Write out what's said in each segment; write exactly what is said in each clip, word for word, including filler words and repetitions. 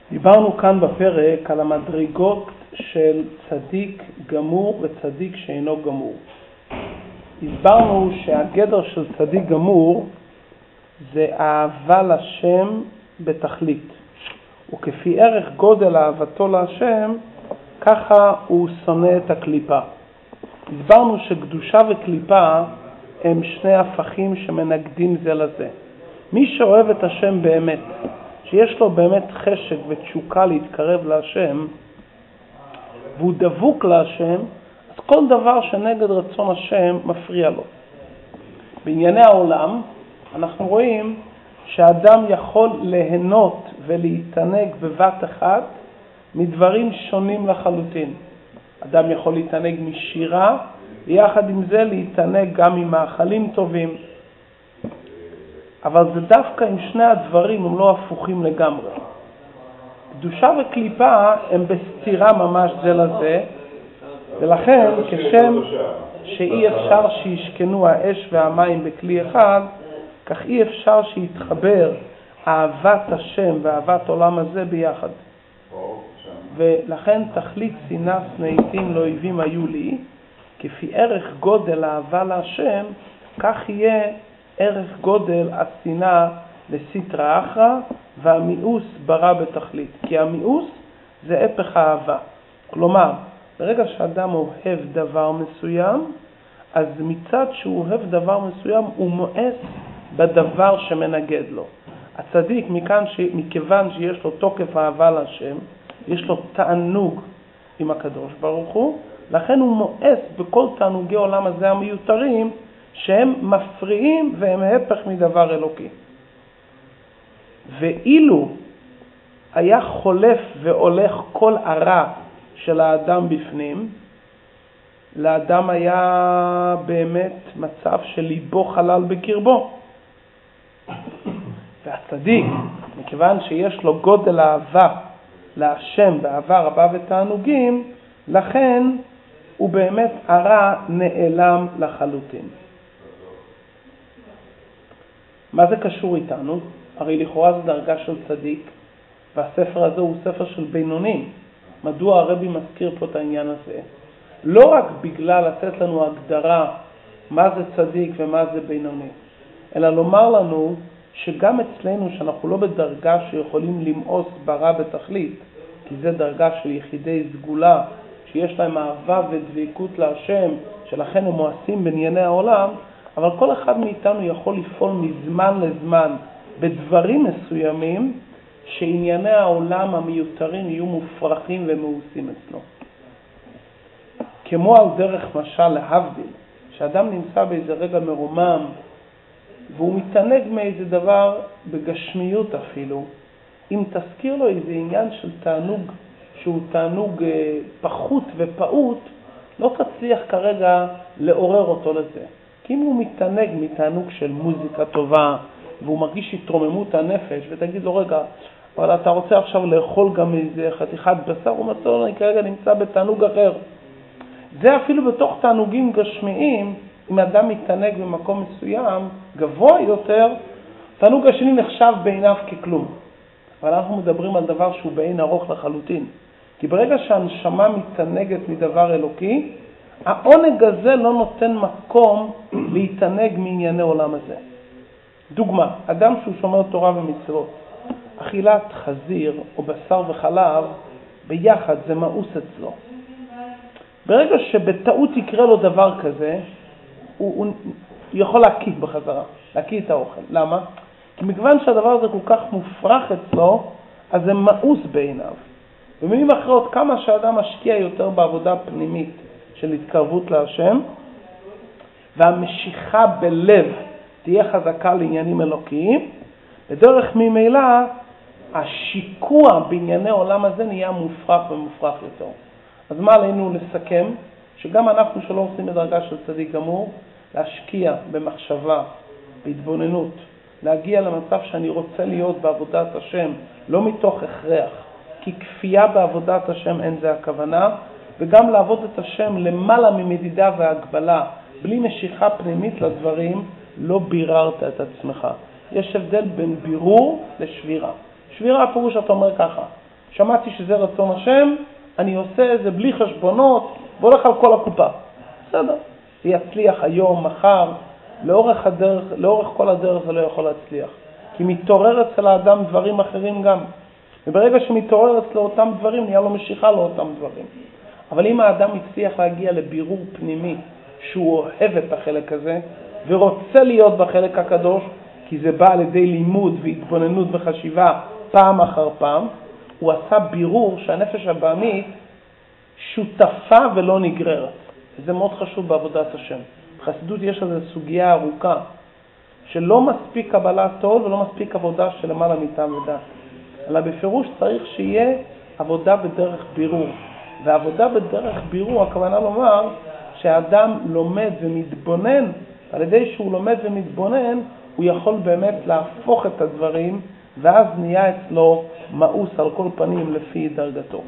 דיברנו כאן בפרק על המדרגות של צדיק גמור וצדיק שאינו גמור. הסברנו שהגדר של צדיק גמור זה אהבה לשם בתכלית, וכפי ערך גודל אהבתו להשם ככה הוא שונא את הקליפה. הסברנו שקדושה וקליפה הם שני הפכים שמנגדים זה לזה. מי שאוהב את השם באמת, שיש לו באמת חשק ותשוקה להתקרב להשם, והוא דבוק להשם, אז כל דבר שנגד רצון השם מפריע לו. בענייני העולם אנחנו רואים שהאדם יכול ליהנות ולהתענג בבת אחת מדברים שונים לחלוטין. אדם יכול להתענג משירה, ויחד עם זה להתענג גם עם מאכלים טובים. אבל זה דווקא עם שני הדברים הם לא הפוכים לגמרי. קדושה וקליפה הם בסתירה ממש זה לזה, ולכן כשם שאי אפשר שישכנו האש והמים בכלי אחד, כך אי אפשר שיתחבר אהבת השם ואהבת עולם הזה ביחד. ולכן תכלית שנאה שנאיתים לא אויבים היו לי, כפי ערך גודל אהבה להשם, כך יהיה ערך גודל השנאה לסטרא אחרא, והמיאוס ברא בתכלית. כי המיאוס זה הפך האהבה. כלומר, ברגע שאדם אוהב דבר מסוים, אז מצד שהוא אוהב דבר מסוים, הוא מואס בדבר שמנגד לו. הצדיק, מכאן ש... מכיוון שיש לו תוקף אהבה להשם, יש לו תענוג עם הקדוש ברוך הוא, לכן הוא מואס בכל תענוגי עולם הזה המיותרים, שהם מפריעים והם הפך מדבר אלוקי. ואילו היה חולף והולך כל הרע של האדם בפנים, לאדם היה באמת מצב של ליבו חלל בקרבו. והצדיק, מכיוון שיש לו גודל אהבה להשם באהבה רבה ותענוגים, לכן הוא באמת הרע נעלם לחלוטין. מה זה קשור איתנו? הרי לכאורה זו דרגה של צדיק, והספר הזה הוא ספר של בינונים. מדוע הרבי מזכיר פה את העניין הזה? לא רק בגלל לתת לנו הגדרה מה זה צדיק ומה זה בינוני, אלא לומר לנו שגם אצלנו שאנחנו לא בדרגה שיכולים למאוס ברע בתכלית, כי זה דרגה של יחידי סגולה, שיש להם אהבה ודבקות להשם, שלכן הם מואסים בענייני העולם, אבל כל אחד מאיתנו יכול לפעול מזמן לזמן בדברים מסוימים שענייני העולם המיותרים יהיו מופרכים ומאוסים אצלו. כמו על דרך משל להבדיל, שאדם נמצא באיזה רגע מרומם והוא מתענג מאיזה דבר בגשמיות אפילו, אם תזכיר לו איזה עניין של תענוג שהוא תענוג פחות ופעוט, לא תצליח כרגע לעורר אותו לזה. כי אם הוא מתענג מתענוג של מוזיקה טובה, והוא מרגיש התרוממות הנפש, ותגיד לו, רגע, אבל אתה רוצה עכשיו לאכול גם איזה חתיכת בשר, הוא אומר, אני כרגע נמצא בתענוג אחר. זה אפילו בתוך תענוגים גשמיים, אם אדם מתענג במקום מסוים, גבוה יותר, תענוג השני נחשב בעיניו ככלום. אבל אנחנו מדברים על דבר שהוא בעין ארוך לחלוטין. כי ברגע שהנשמה מתענגת מדבר אלוקי, העונג הזה לא נותן מקום להתענג מענייני עולם הזה. דוגמה, אדם שהוא שומר תורה ומצוות, אכילת חזיר או בשר וחלב ביחד זה מאוס אצלו. ברגע שבטעות יקרה לו דבר כזה, הוא, הוא יכול להקיא בחזרה, להקיא את האוכל. למה? כי מכיוון שהדבר הזה כל כך מופרך אצלו, אז זה מאוס בעיניו. במילים אחרות, כמה שאדם משקיע יותר בעבודה פנימית של התקרבות להשם, והמשיכה בלב תהיה חזקה לעניינים אלוקיים, בדרך ממילא השיקוע בענייני עולם הזה נהיה מופרך ומופרך יותר. אז מה עלינו לסכם? שגם אנחנו שלא עושים בדרגה של צדיק גמור, להשקיע במחשבה, בהתבוננות, להגיע למצב שאני רוצה להיות בעבודת השם, לא מתוך הכרח, כי כפייה בעבודת השם אין זה הכוונה, וגם לעבוד את השם למעלה ממדידה והגבלה, בלי משיכה פנימית לדברים, לא ביררת את עצמך. יש הבדל בין בירור לשבירה. שבירה הפירוש אתה אומר ככה, שמעתי שזה רצון השם, אני עושה את זה בלי חשבונות, והולך על כל הקופה. בסדר, זה יצליח היום, מחר, לאורך הדרך, לאורך כל הדרך זה לא יכול להצליח. כי מתעורר אצל האדם דברים אחרים גם. וברגע שמתעורר אצלו אותם דברים, נהיה לו משיכה לאותם דברים. אבל אם האדם הצליח להגיע לבירור פנימי, שהוא אוהב את החלק הזה, ורוצה להיות בחלק הקדוש, כי זה בא על ידי לימוד והתבוננות וחשיבה פעם אחר פעם, הוא עשה בירור שהנפש הבאמית שותפה ולא נגררת. זה מאוד חשוב בעבודת השם. בחסידות יש לזה סוגיה ארוכה, שלא מספיק קבלת עול ולא מספיק עבודה של למעלה מטעם ודעת. אלא בפירוש צריך שיהיה עבודה בדרך בירור. ועבודה בדרך בירור, הכוונה לומר שהאדם לומד ומתבונן, על ידי שהוא לומד ומתבונן, הוא יכול באמת להפוך את הדברים, ואז נהיה אצלו מאוס על כל פנים לפי דרגתו.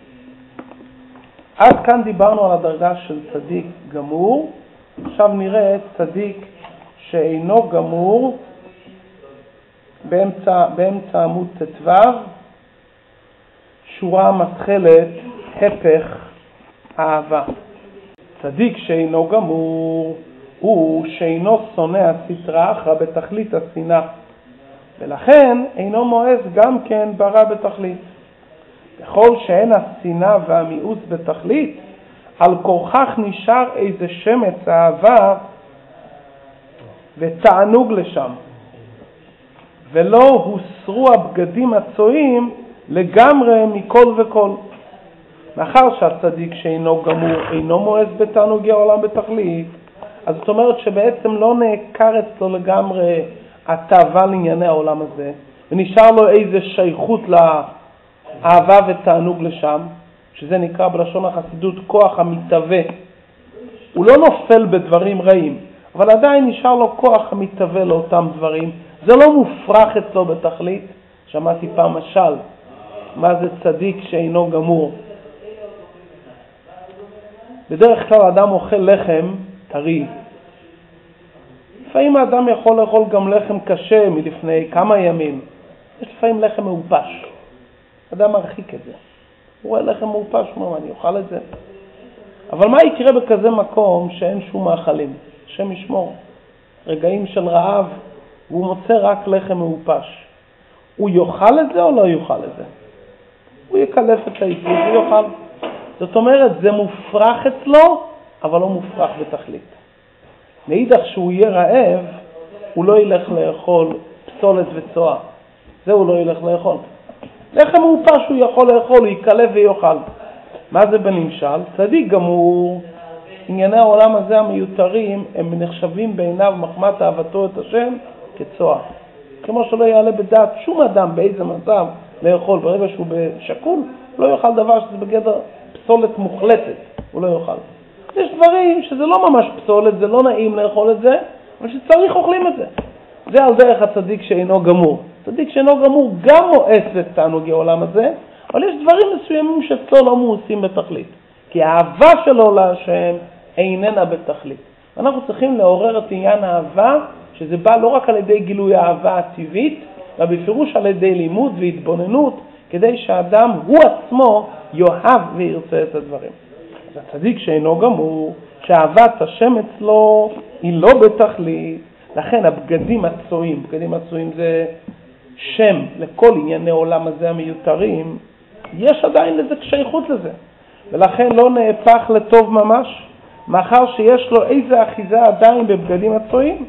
עד כאן דיברנו על הדרגה של צדיק גמור. עכשיו נראה צדיק שאינו גמור באמצע, באמצע עמוד ט"ו, שורה מתחלת, הפך אהבה. צדיק שאינו גמור הוא שאינו שונא הסטרא אחרא בתכלית השנאה, ולכן אינו מואס גם כן ברע בתכלית. בכל שאין השנאה והמיאוס בתכלית, על כורכך נשאר איזה שמץ אהבה ותענוג לשם, ולא הוסרו הבגדים הצועים לגמרי מכל וכל. מאחר שהצדיק שאינו גמור אינו מואס בתענוגי העולם בתכלית, אז זאת אומרת שבעצם לא נעקר אצלו לגמרי התאווה לענייני העולם הזה, ונשאר לו איזה שייכות לאהבה ותענוג לשם, שזה נקרא בלשון החסידות כוח המתהווה. הוא לא נופל בדברים רעים, אבל עדיין נשאר לו כוח המתהווה לאותם דברים. זה לא מופרך אצלו בתכלית. שמעתי פעם משל, מה זה צדיק שאינו גמור? בדרך כלל אדם אוכל לחם טרי. לפעמים האדם יכול לאכול גם לחם קשה מלפני כמה ימים. יש לפעמים לחם מאופש. אדם מרחיק את זה. הוא רואה לחם מאופש, הוא אומר, אני אוכל את זה. אבל מה יקרה בכזה מקום שאין שום מאכלים? השם ישמור. רגעים של רעב, והוא מוצא רק לחם מאופש. הוא יאכל את זה או לא יאכל את זה? הוא יקלף את העיתים ויאכל. זאת אומרת, זה מופרך אצלו, אבל לא מופרך בתכלית. מאידך שהוא יהיה רעב, הוא לא ילך לאכול פסולת וצואה. זה הוא לא ילך לאכול. לחם מאופש הוא יכול לאכול, הוא יקלף ויאכל. מה זה בנמשל? צדיק גמור, ענייני העולם הזה המיותרים, הם נחשבים בעיניו מחמת אהבתו את השם כצואה. כמו שלא יעלה בדעת שום אדם באיזה מצב לאכול, ברגע שהוא בשקול, לא יאכל דבר שזה בגדר פסולת מוחלטת, הוא לא יאכל. יש דברים שזה לא ממש פסולת, זה לא נעים לאכול את זה, אבל שצריך אוכלים את זה. זה על דרך הצדיק שאינו גמור. צדיק שאינו גמור גם מואס בתענוגי העולם הזה, אבל יש דברים מסוימים שאצלו לא מואסים בתכלית. כי האהבה שלו להשם איננה בתכלית. אנחנו צריכים לעורר את עניין האהבה, שזה בא לא רק על ידי גילוי האהבה הטבעית, אלא בפירוש על ידי לימוד והתבוננות, כדי שהאדם הוא עצמו יאהב וירצה את הדברים. אז הצדיק שאינו גמור, שאהבת השם אצלו היא לא בתכלית, לכן הבגדים הצועים, בגדים הצועים זה שם לכל ענייני עולם הזה המיותרים, יש עדיין לזה שייכות לזה, ולכן לא נהפך לטוב ממש, מאחר שיש לו איזה אחיזה עדיין בבגדים הצועים,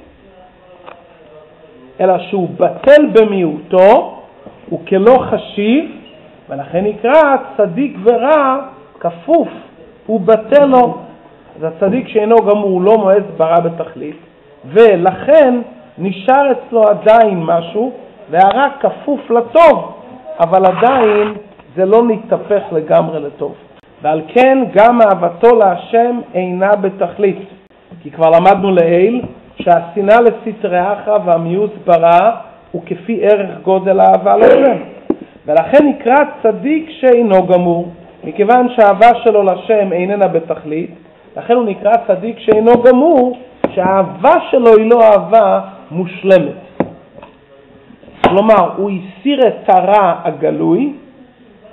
אלא שהוא בטל במיעוטו, הוא כלא חשיב, ולכן נקרא צדיק ורע כפוף, הוא בטל לו. אז הצדיק שאינו גמור הוא לא מואס ברע בתכלית, ולכן נשאר אצלו עדיין משהו, והרע כפוף לטוב, אבל עדיין זה לא נתהפך לגמרי לטוב. ועל כן גם אהבתו להשם אינה בתכלית. כי כבר למדנו לעיל שהשנאה לסטרא אחרא והמיאוס ברע הוא כפי ערך גודל האהבה להשם. ולכן נקרא צדיק שאינו גמור. מכיוון שהאהבה שלו להשם איננה בתכלית, לכן הוא נקרא צדיק שאינו גמור, שהאהבה שלו היא לא אהבה מושלמת. כלומר, הוא הסיר את הרע הגלוי,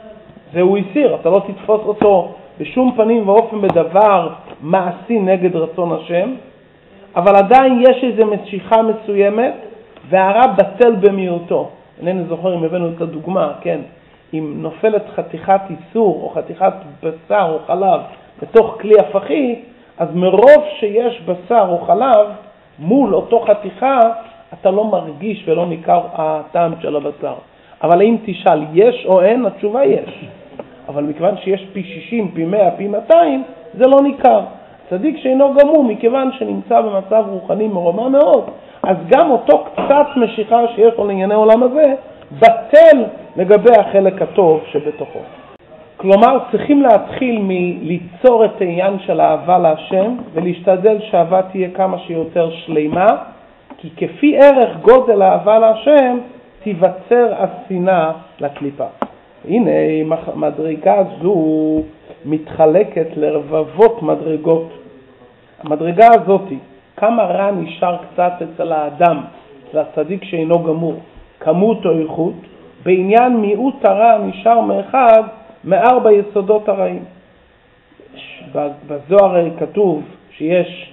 זה הוא הסיר, אתה לא תתפוס אותו בשום פנים ואופן בדבר מעשי נגד רצון השם, אבל עדיין יש איזו משיכה מסוימת, והרע בטל במיעוטו. אינני זוכר אם הבאנו את הדוגמה, כן? אם נופלת חתיכת איסור או חתיכת בשר או חלב בתוך כלי הפכי, אז מרוב שיש בשר או חלב, מול אותו חתיכה, אתה לא מרגיש ולא ניכר הטעם של הבשר. אבל אם תשאל יש או אין, התשובה יש. אבל מכיוון שיש פי שישים, פי מאה, פי מאתיים, זה לא ניכר. צדיק שאינו גמור, מכיוון שנמצא במצב רוחני מרומם מאוד, אז גם אותו קצת משיכה שיש לו לענייני עולם הזה, בטל לגבי החלק הטוב שבתוכו. כלומר, צריכים להתחיל מליצור את העניין של האהבה להשם, ולהשתדל שהאהבה תהיה כמה שיותר שלימה, כי כפי ערך גודל האהבה להשם, תיווצר השנאה לקליפה. הנה, מדרגה זו מתחלקת לרבבות מדרגות. המדרגה הזאת, כמה רע נשאר קצת אצל האדם, אצל הצדיק שאינו גמור, כמות או איכות, בעניין מיעוט הרע נשאר מאחד מארבע יסודות הרעים. בזוהר כתוב שיש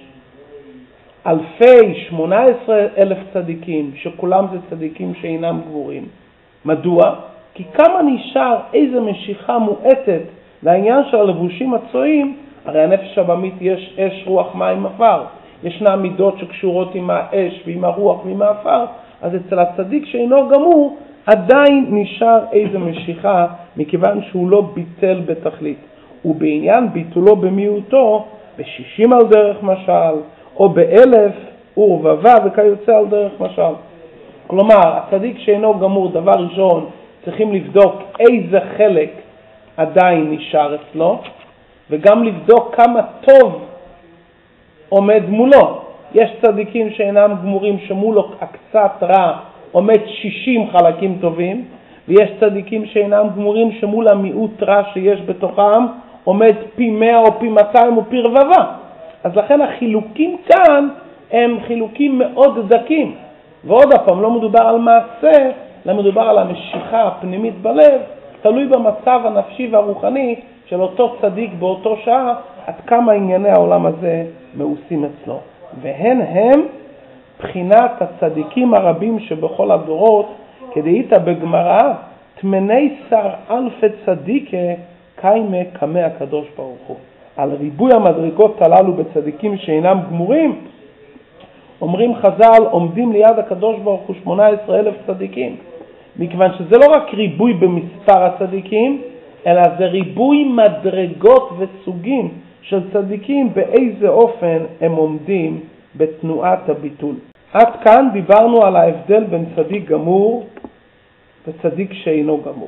אלפי שמונה עשרה אלף צדיקים, שכולם זה צדיקים שאינם גמורים. מדוע? כי כמה נשאר איזה משיכה מועטת לעניין של הלבושים הצועים, הרי הנפש הבמית יש אש, רוח, מים, עפר. ישנה מידות שקשורות עם האש ועם הרוח ועם העפר, אז אצל הצדיק שאינו גמור עדיין נשאר איזה משיכה, מכיוון שהוא לא ביטל בתכלית. ובעניין ביטולו במיעוטו, בשישים על דרך משל, או באלף ורבבה וכיוצא על דרך משל. כלומר, הצדיק שאינו גמור, דבר ראשון, צריכים לבדוק איזה חלק עדיין נשאר אצלו, וגם לבדוק כמה טוב עומד מולו. יש צדיקים שאינם גמורים שמולו הקצת רע עומד שישים חלקים טובים, ויש צדיקים שאינם גמורים שמול המיעוט רע שיש בתוכם עומד פי מאה או פי מאתיים או פי רבבה. אז לכן החילוקים כאן הם חילוקים מאוד דקים. ועוד הפעם, לא מדובר על מעשה, אלא מדובר על המשיכה הפנימית בלב, תלוי במצב הנפשי והרוחני של אותו צדיק באותו שעה, עד כמה ענייני העולם הזה מעושים אצלו. והן הם בחינת הצדיקים הרבים שבכל הדורות, כדאיתא בגמרא, תמני שר אלפי צדיקה קיימה קמא הקדוש ברוך הוא. על ריבוי המדרגות הללו בצדיקים שאינם גמורים, אומרים חז"ל, עומדים ליד הקדוש ברוך הוא שמונה עשרה אלף צדיקים. מכיוון שזה לא רק ריבוי במספר הצדיקים, אלא זה ריבוי מדרגות וסוגים של צדיקים, באיזה אופן הם עומדים בתנועת הביטול. עד כאן דיברנו על ההבדל בין צדיק גמור וצדיק שאינו גמור.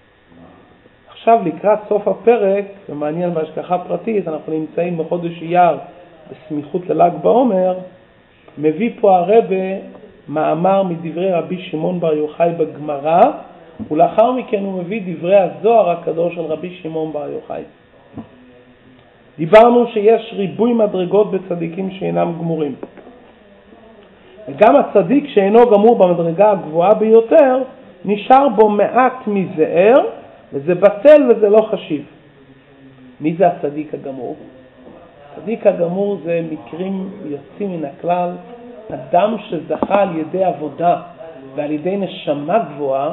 עכשיו לקראת סוף הפרק, ומעניין בהשגחה פרטית, אנחנו נמצאים בחודש אייר בסמיכות לל"ג בעומר, מביא פה הרבה מאמר מדברי רבי שמעון בר יוחאי בגמרא, ולאחר מכן הוא מביא דברי הזוהר הקדוש של רבי שמעון בר יוחאי. דיברנו שיש ריבוי מדרגות בצדיקים שאינם גמורים. וגם הצדיק שאינו גמור במדרגה הגבוהה ביותר, נשאר בו מעט מזער, וזה בטל וזה לא חשיב. מי זה הצדיק הגמור? הצדיק הגמור זה מקרים יוצאים מן הכלל, אדם שזכה על ידי עבודה ועל ידי נשמה גבוהה,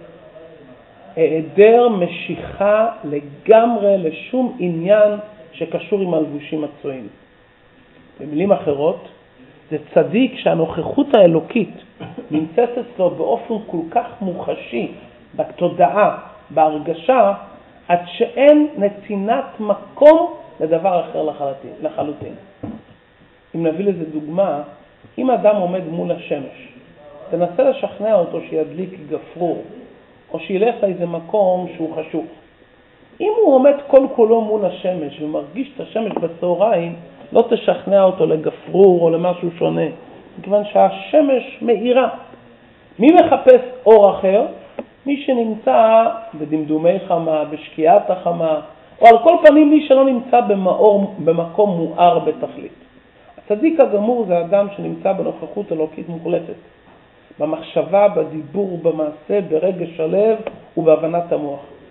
היעדר משיכה לגמרי לשום עניין שקשור עם הלבושים הצועים. במילים אחרות, זה צדיק שהנוכחות האלוקית נמצאת אצלו באופן כל כך מוחשי, בתודעה, בהרגשה, עד שאין נתינת מקום לדבר אחר לחלוטין. אם נביא לזה דוגמה, אם אדם עומד מול השמש, תנסה לשכנע אותו שידליק גפרור, או שילך לאיזה מקום שהוא חשוך. אם הוא עומד כל כולו מול השמש ומרגיש את השמש בצהריים, לא תשכנע אותו לגפרור או למשהו שונה, מכיוון שהשמש מאירה. מי מחפש אור אחר? מי שנמצא בדמדומי חמה, בשקיעת החמה, או על כל פנים מי שלא נמצא במאור, במקום מואר בתכלית. הצדיק הגמור זה אדם שנמצא בנוכחות אלוקית מוחלטת, במחשבה, בדיבור ובמעשה, ברגש הלב ובהבנת המוח.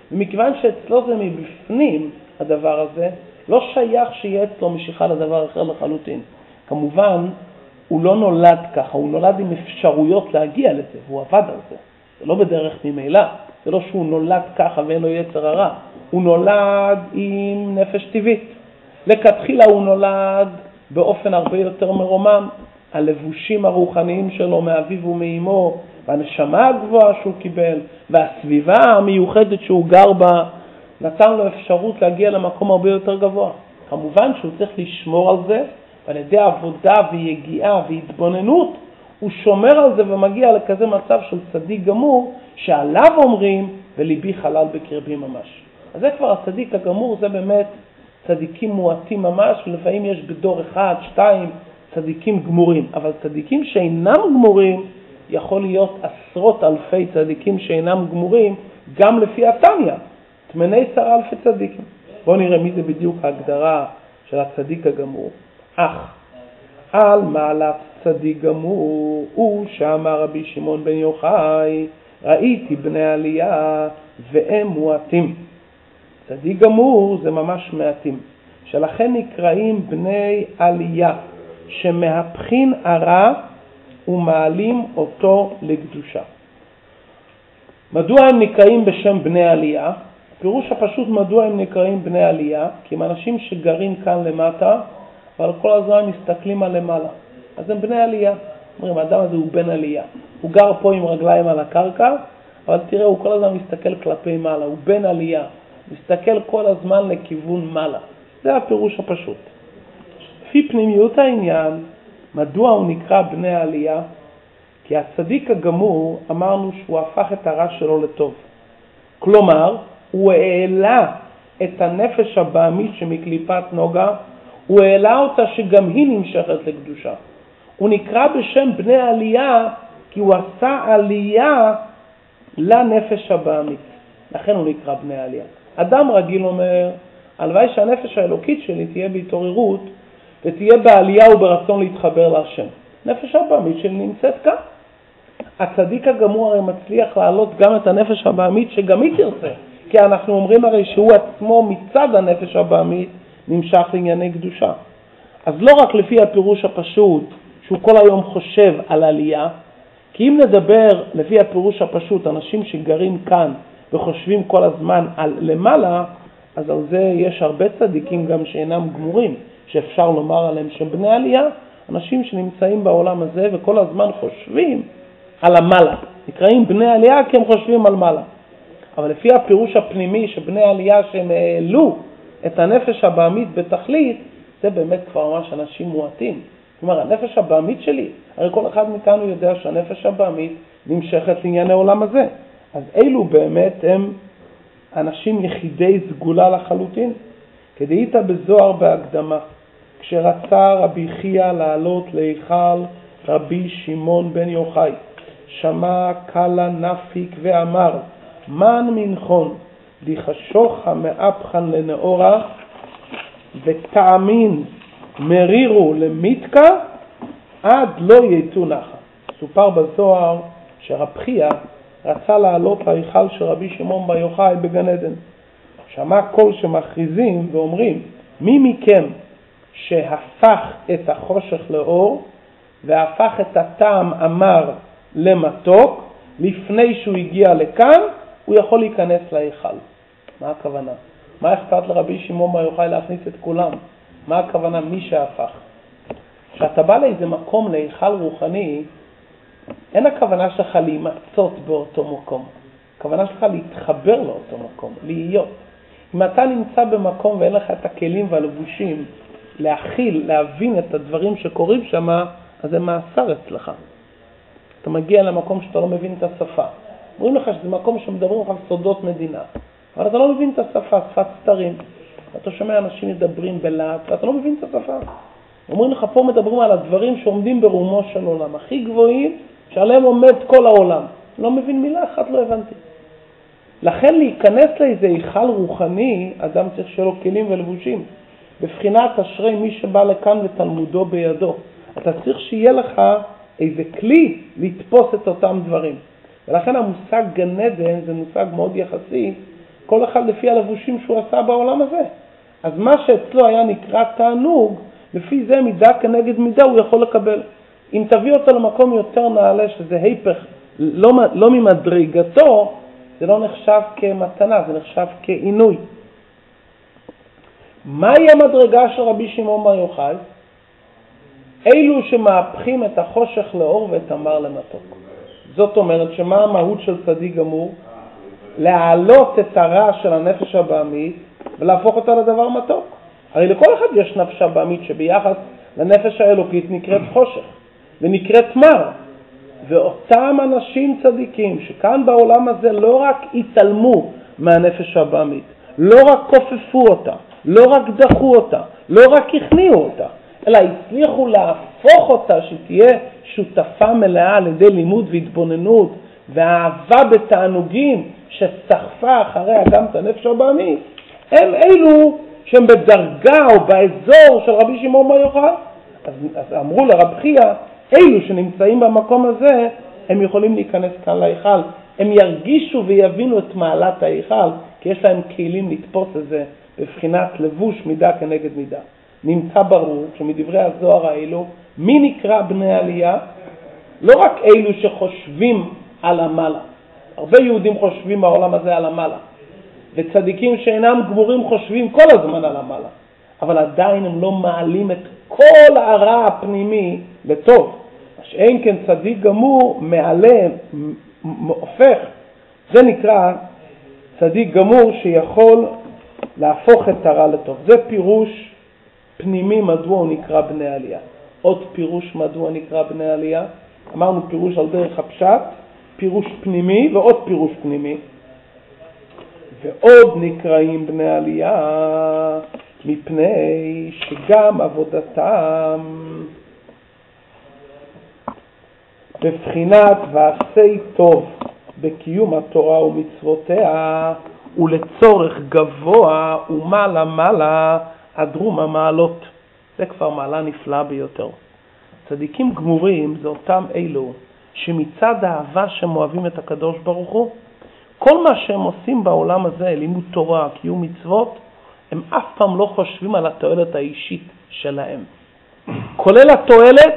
ומכיוון שאצלו זה מבפנים הדבר הזה, לא שייך שיהיה אצלו משיכה לדבר אחר לחלוטין. כמובן, הוא לא נולד ככה, הוא נולד עם אפשרויות להגיע לזה, והוא עבד על זה. זה לא בדרך ממילא, זה לא שהוא נולד ככה ואין לו יצר הרע. הוא נולד עם נפש טבעית. לכתחילה הוא נולד באופן הרבה יותר מרומם. הלבושים הרוחניים שלו מאביו ומאמו, והנשמה הגבוהה שהוא קיבל, והסביבה המיוחדת שהוא גר בה, נתן לו אפשרות להגיע למקום הרבה יותר גבוה. כמובן שהוא צריך לשמור על זה, ועל ידי עבודה ויגיעה והתבוננות, הוא שומר על זה ומגיע לכזה מצב של צדיק גמור, שעליו אומרים, וליבי חלל בקרבי ממש. אז זה כבר הצדיק הגמור, זה באמת צדיקים מועטים ממש, ולפעמים יש בדור אחד, שתיים, צדיקים גמורים. אבל צדיקים שאינם גמורים, יכול להיות עשרות אלפי צדיקים שאינם גמורים, גם לפי התניא, תמני עשרה אלפי צדיקים. בואו נראה מי זה בדיוק ההגדרה של הצדיק הגמור. אך, על מעלת צדיק גמור, הוא שאמר רבי שמעון בן יוחאי, ראיתי בני עלייה והם מועטים. צדיק גמור זה ממש מעטים, שלכן נקראים בני עלייה, שמהפכין הרע ומעלים אותו לקדושה. מדוע הם נקראים בשם בני עלייה? פירוש הפשוט מדוע הם נקראים בני עלייה, כי הם אנשים שגרים כאן למטה, אבל כל הזמן מסתכלים על למעלה. אז הם בני עלייה. אומרים, האדם הזה הוא בן עלייה. הוא גר פה עם רגליים על הקרקע, אבל תראה, הוא כל הזמן מסתכל כלפי מעלה. הוא בן עלייה. מסתכל כל הזמן לכיוון מעלה. זה הפירוש הפשוט. לפי פנימיות העניין, מדוע הוא נקרא בני העלייה? כי הצדיק הגמור, אמרנו שהוא הפך את הרע שלו לטוב. כלומר, הוא העלה את הנפש הבאמית שמקליפת נוגה, הוא העלה אותה שגם היא נמשכת לקדושה. הוא נקרא בשם בני העלייה, כי הוא עשה עלייה לנפש הבאמית. לכן הוא נקרא בני העלייה. אדם רגיל אומר, הלוואי שהנפש האלוקית שלי תהיה בהתעוררות, ותהיה בעלייה וברצון להתחבר להשם. נפש הבאמית שלי נמצאת כאן. הצדיק הגמור הרי מצליח להעלות גם את הנפש הבאמית שגם היא תרצה. כי אנחנו אומרים הרי שהוא עצמו מצד הנפש הבאמית נמשך לענייני קדושה. אז לא רק לפי הפירוש הפשוט שהוא כל היום חושב על עלייה, כי אם נדבר לפי הפירוש הפשוט, אנשים שגרים כאן וחושבים כל הזמן על למעלה, אז על זה יש הרבה צדיקים גם שאינם גמורים, שאפשר לומר עליהם שהם בני עלייה, אנשים שנמצאים בעולם הזה וכל הזמן חושבים על המעלה. נקראים בני עלייה כי הם חושבים על מעלה. אבל לפי הפירוש הפנימי שבני עלייה שהם העלו את הנפש הבאמית בתכלית, זה באמת כבר ממש אנשים מועטים. כלומר, הנפש הבאמית שלי, הרי כל אחד מאיתנו יודע שהנפש הבאמית נמשכת לעניין העולם הזה. אז אלו באמת הם אנשים יחידי סגולה לחלוטין. כדאית בזוהר בהקדמה, כשרצה רבי חייא לעלות להיכל רבי שמעון בן יוחאי, שמע קלה נפיק ואמר, מן מנחון דיחשוך מאפחן לנאורה וטעמין מרירו למיתקה עד לא ייתו נחה. סופר בזוהר שרב חייא רצה לעלות להיכל של רבי שמעון בן יוחאי בגן עדן. שמע קול שמכריזים ואומרים, מי מכם שהפך את החושך לאור והפך את הטעם אמר למתוק, לפני שהוא הגיע לכאן, הוא יכול להיכנס להיכל. מה הכוונה? מה אכפת לרבי שמעון בן יוחאי להכניס את כולם? מה הכוונה מי שהפך? כשאתה בא לאיזה מקום להיכל רוחני, אין הכוונה שלך להימצאות באותו מקום. הכוונה שלך להתחבר לאותו מקום, להיות. אם אתה נמצא במקום ואין לך את הכלים והלבושים להכיל, להבין את הדברים שקורים שם, אז זה מאסר אצלך. אתה מגיע למקום שאתה לא מבין את השפה. אומרים לך שזה מקום שמדברים לך על סודות מדינה, אבל אתה לא מבין את השפה, שפת סתרים. אתה שומע אנשים מדברים בלעט, ואתה לא מבין את השפה. אומרים לך פה מדברים על הדברים שעומדים ברומו של עולם, הכי גבוהים שעליהם עומד כל העולם. לא מבין מילה אחת, לא הבנתי. לכן להיכנס לאיזה היכל רוחני, אדם צריך שיהיה לו כלים ולבושים. בבחינת אשרי מי שבא לכאן ותלמודו בידו. אתה צריך שיהיה לך איזה כלי לתפוס את אותם דברים. ולכן המושג גן עדן זה מושג מאוד יחסי, כל אחד לפי הלבושים שהוא עשה בעולם הזה. אז מה שאצלו היה נקרא תענוג, לפי זה מידה כנגד מידה הוא יכול לקבל. אם תביא אותו למקום יותר נעלה, שזה היפך, לא, לא ממדרגתו, זה לא נחשב כמתנה, זה נחשב כעינוי. מהי המדרגה של רבי שמעון בר יוחאי? אלו שמהפכים את החושך לאור ואת המר למתוק. זאת אומרת שמה המהות של צדיק גמור? להעלות את הרע של הנפש הבאמית ולהפוך אותה לדבר מתוק. הרי לכל אחד יש נפש הבאמית שביחס לנפש האלוקית נקראת חושך ונקראת מר. ואותם אנשים צדיקים שכאן בעולם הזה לא רק התעלמו מהנפש הבאמית, לא רק כופפו אותה, לא רק דחו אותה, לא רק הכניעו אותה, אלא הצליחו להפוך אותה שתהיה שותפה מלאה על ידי לימוד והתבוננות והאהבה בתענוגים שסחפה אחריה גם את הנפש הבאמית. הם אלו שהם בדרגה או באזור של רבי שמעון בר יוחאי. אז, אז אמרו לרב חייא, אלו שנמצאים במקום הזה, הם יכולים להיכנס כאן להיכל. הם ירגישו ויבינו את מעלת ההיכל, כי יש להם כלים לתפוס את זה בבחינת לבוש מידה כנגד מידה. נמצא ברור שמדברי הזוהר האלו, מי נקרא בני עלייה? לא רק אלו שחושבים על המעלה. הרבה יהודים חושבים בעולם הזה על המעלה. וצדיקים שאינם גמורים חושבים כל הזמן על המעלה. אבל עדיין הם לא מעלים את כל הרע הפנימי לטוב. שאין כן צדיק גמור מעלה, הופך. זה נקרא צדיק גמור שיכול להפוך את הרע לטוב. זה פירוש פנימי מדוע הוא נקרא בני עלייה. עוד פירוש מדוע נקרא בני עלייה. אמרנו פירוש על דרך הפשט, פירוש פנימי ועוד פירוש פנימי. ועוד נקראים בני עלייה מפני שגם עבודתם בבחינת ועשי טוב בקיום התורה ומצוותיה ולצורך גבוה ומעלה מעלה הדרום המעלות. זה כבר מעלה נפלאה ביותר. צדיקים גמורים זה אותם אלו שמצד האהבה שהם אוהבים את הקדוש ברוך הוא, כל מה שהם עושים בעולם הזה, לימוד תורה, קיום מצוות, הם אף פעם לא חושבים על התועלת האישית שלהם. כולל התועלת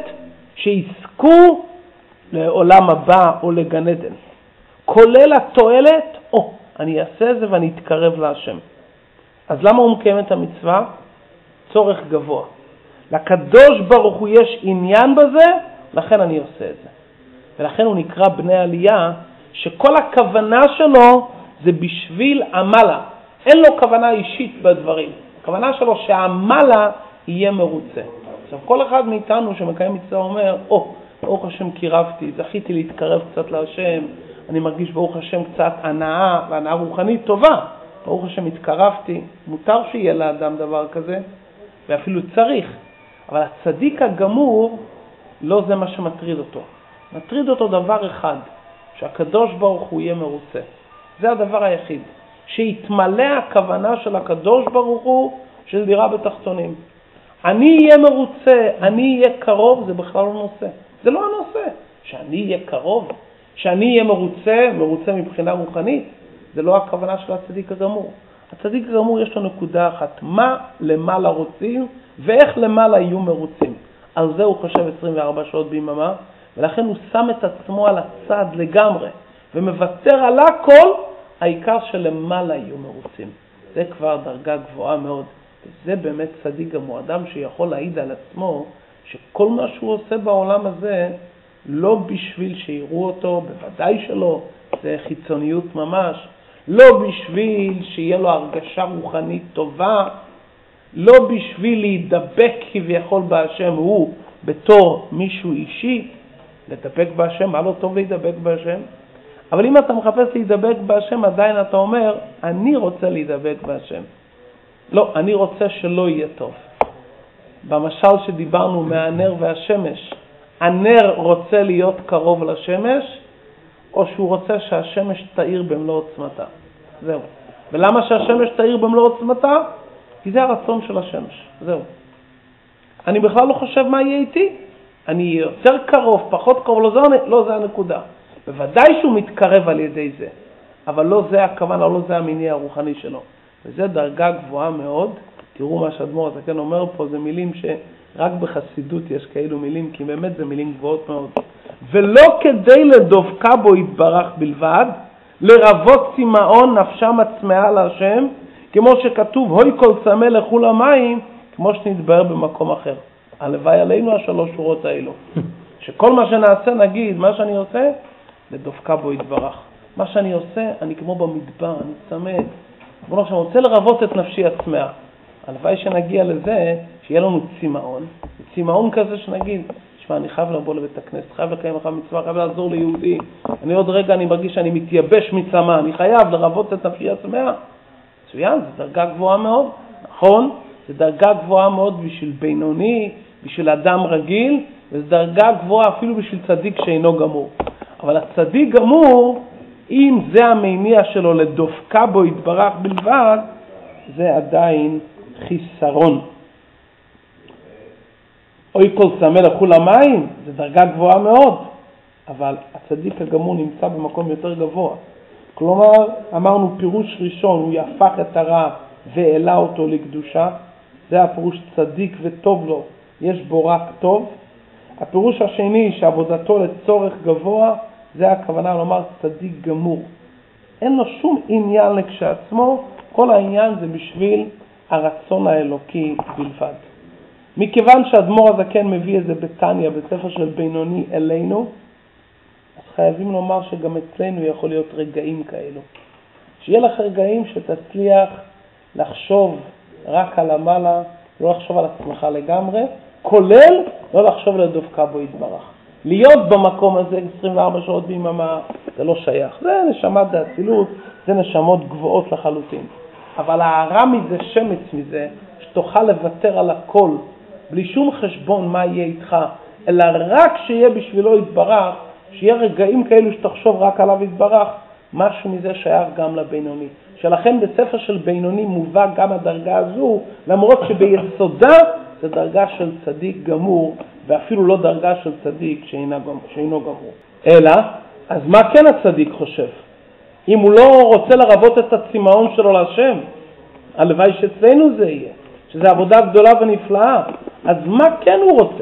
שיזכו לעולם הבא או לגן עדן. כולל התועלת, או, אני אעשה את זה ואני אתקרב להשם. אז למה הוא מקיים את המצווה? צורך גבוה. לקדוש ברוך הוא יש עניין בזה, לכן אני עושה את זה. ולכן הוא נקרא בני עלייה, שכל הכוונה שלו זה בשביל המעלה. אין לו כוונה אישית בדברים. הכוונה שלו שהמעלה יהיה מרוצה. עכשיו, כל אחד מאיתנו שמקיים מצווה אומר, או, ברוך השם קירבתי, זכיתי להתקרב קצת להשם, אני מרגיש ברוך השם קצת הנאה, והנאה רוחנית טובה. ברוך השם התקרבתי, מותר שיהיה לאדם דבר כזה, ואפילו צריך. אבל הצדיק הגמור, לא זה מה שמטריד אותו. מטריד אותו דבר אחד, שהקדוש ברוך הוא יהיה מרוצה. זה הדבר היחיד. שיתמלא הכוונה של הקדוש ברוך הוא של דירה בתחתונים. אני אהיה מרוצה, אני אהיה קרוב, זה בכלל לא נושא. זה לא הנושא. שאני אהיה קרוב, שאני אהיה מרוצה, מרוצה מבחינה רוחנית, זה לא הכוונה של הצדיק הגמור. הצדיק הגמור יש לו נקודה אחת, מה למעלה רוצים ואיך למעלה יהיו מרוצים. על זה הוא חושב עשרים וארבע שעות ביממה, ולכן הוא שם את עצמו על הצד לגמרי, ומוותר על הכל, העיקר שלמעלה יהיו מרוצים. זה כבר דרגה גבוהה מאוד. וזה באמת צדיק גמור, אדם שיכול להעיד על עצמו, שכל מה שהוא עושה בעולם הזה, לא בשביל שיראו אותו, בוודאי שלא, זה חיצוניות ממש, לא בשביל שיהיה לו הרגשה רוחנית טובה, לא בשביל להידבק כביכול בהשם הוא בתור מישהו אישי, לדבק בהשם, מה לא טוב להידבק בהשם? אבל אם אתה מחפש להידבק בהשם, עדיין אתה אומר, אני רוצה להידבק בהשם. לא, אני רוצה שלא יהיה טוב. במשל שדיברנו מהנר והשמש, הנר רוצה להיות קרוב לשמש, או שהוא רוצה שהשמש תאיר במלוא עוצמתה. זהו. ולמה שהשמש תאיר במלוא עוצמתה? כי זה הרצון של השמש. זהו. אני בכלל לא חושב מה יהיה איתי. אני אהיה יותר קרוב, פחות קרוב, לא זה, לא זה הנקודה. בוודאי שהוא מתקרב על ידי זה. אבל לא זה הכוונה, לא זה המניע הרוחני שלו. וזה דרגה גבוהה מאוד. תראו מה שאדמו"ר הזקן אומר פה, זה מילים שרק בחסידות יש כאלו מילים, כי באמת זה מילים גבוהות מאוד. ולא כדי לדופקה בו יתברך בלבד, לרבות צמאון נפשם הצמאה להשם, כמו שכתוב, הוי כל צמא לכו למים, כמו שנתבהר במקום אחר. הלוואי עלינו השלוש שורות האלו. שכל מה שנעשה, נגיד, מה שאני עושה, לדופקה בו יתברך. מה שאני עושה, אני כמו במדבר, אני צמא. בוא נחשב, אני רוצה לרבות את נפשי הצמאה. הלוואי שנגיע לזה, שיהיה לנו צמאון. צמאון כזה שנגיד, תשמע, אני חייב לבוא לבית הכנסת, חייב לקיים אחר מצווה, חייב לעזור ליהודי. אני עוד רגע, אני מרגיש שאני מתייבש מצמא, אני חייב לרבות את נפשי הצמאה. מצוין, זו דרגה גבוהה מאוד, נכון? זו דרגה גבוהה מאוד בשביל בינוני, בשביל אדם רגיל, וזו דרגה גבוהה אפילו בשביל צדיק שאינו גמור. אבל הצדיק גמור, אם זה המניע שלו לדופקה בו יתברך בלבד, זה עדיין חיסרון. אוי כל צמא לכו למים, זו דרגה גבוהה מאוד, אבל הצדיק הגמור נמצא במקום יותר גבוה. כלומר, אמרנו פירוש ראשון, הוא יהפך את הרע והעלה אותו לקדושה. זה הפירוש צדיק וטוב לו, יש בו רק טוב. הפירוש השני, שעבודתו לצורך גבוה, זה הכוונה לומר צדיק גמור. אין לו שום עניין לכשעצמו, כל העניין זה בשביל הרצון האלוקי בלבד. מכיוון שהאדמו"ר הזקן מביא את זה בתניא, בספר של בינוני אלינו, אז חייבים לומר שגם אצלנו יכול להיות רגעים כאלו. שיהיה לך רגעים שתצליח לחשוב רק על המעלה, לא לחשוב על עצמך לגמרי, כולל לא לחשוב לדופקה בו יתברך. להיות במקום הזה עשרים וארבע שעות ביממה, זה לא שייך. זה נשמת האצילות, זה נשמות גבוהות לחלוטין. אבל הערה מזה, שמץ מזה, שתוכל לוותר על הכל, בלי שום חשבון מה יהיה איתך, אלא רק שיהיה בשבילו יתברך, שיהיה רגעים כאלו שתחשוב רק עליו יתברך, משהו מזה שייך גם לבינוני. שלכן בספר של בינוני מובא גם הדרגה הזו, למרות שביסודה זה דרגה של צדיק גמור, ואפילו לא דרגה של צדיק שאינו גמור. אלא, אז מה כן הצדיק חושב? אם הוא לא רוצה לרבות את הצמאון שלו להשם, הלוואי שאצלנו זה יהיה, שזה עבודה גדולה ונפלאה, אז מה כן הוא רוצה?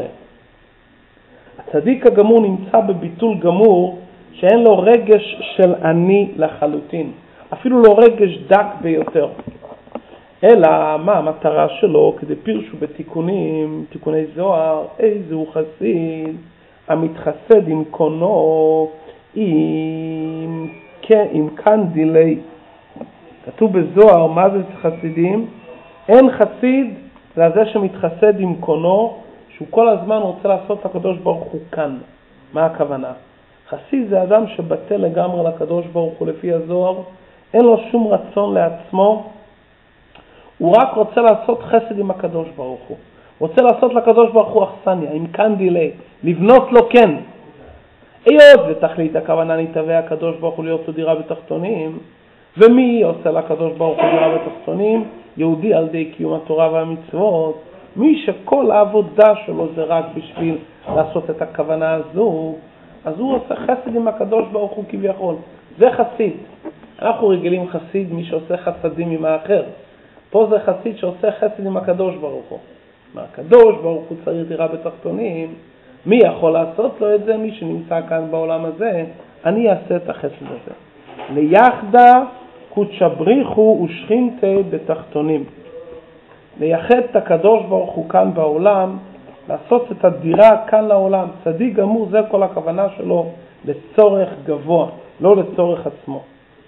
הצדיק הגמור נמצא בביטול גמור, שאין לו רגש של אני לחלוטין, אפילו לא רגש דק ביותר. אלא מה המטרה שלו? כדי פירשו בתיקונים, תיקוני זוהר, איזה הוא חסיד המתחסד עם קונו, עם, עם קנדילי. כתוב בזוהר, מה זה חסידים? אין חסיד לזה שמתחסד עם קונו, שהוא כל הזמן רוצה לעשות את הקדוש ברוך הוא כאן. מה הכוונה? חסיד זה אדם שבטל לגמרי לקדוש ברוך הוא לפי הזוהר, אין לו שום רצון לעצמו, הוא רק רוצה לעשות חסד עם הקדוש ברוך הוא. רוצה לעשות לקדוש ברוך הוא אכסניה, עם קנדילי, לבנות לו כן. היות ותכלית הכוונה נתהווה הקדוש ברוך הוא להיות לו דירה בתחתונים, ומי עושה לקדוש ברוך הוא דירה בתחתונים? יהודי על די קיום התורה והמצוות. מי שכל העבודה שלו זה רק בשביל לעשות את הכוונה הזו, אז הוא עושה חסד עם הקדוש ברוך הוא כביכול. זה חסיד. אנחנו רגילים חסיד, מי שעושה חסדים עם האחר. פה זה חסיד שעושה חסד עם הקדוש ברוך הוא. מה הקדוש ברוך הוא צריך דירה בתחתונים? מי יכול לעשות לו את זה? מי שנמצא כאן בעולם הזה, אני אעשה את החסד הזה. ליחדה קודשא בריחו ושכינתה בתחתונים. לייחד את הקדוש ברוך הוא כאן בעולם, לעשות את הדירה כאן לעולם. צדיק גמור, זה כל הכוונה שלו לצורך גבוה, לא לצורך עצמו.